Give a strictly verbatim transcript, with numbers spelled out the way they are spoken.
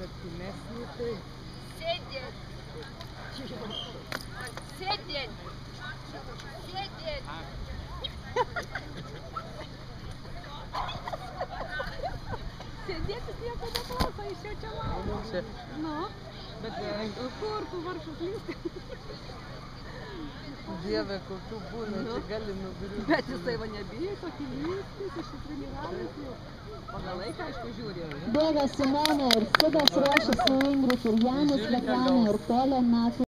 artimesnį, tai... Sėdėt. Sėdėt. Sėdėt. Sėdėtis nieko neklauso, iš jau čia laukia. Nu, bet kur tu varšas lįsti? Dieve, kokių būna, čia gali nugriūti. Bet jisai va nebijai tokį lįsti, išsitreniravęs jau. Pagal laiką, aišku, žiūri. Bėga Simonė ir Sidas ruošiasi Ingrid ir Janis, Svetlana ir Pelė metų.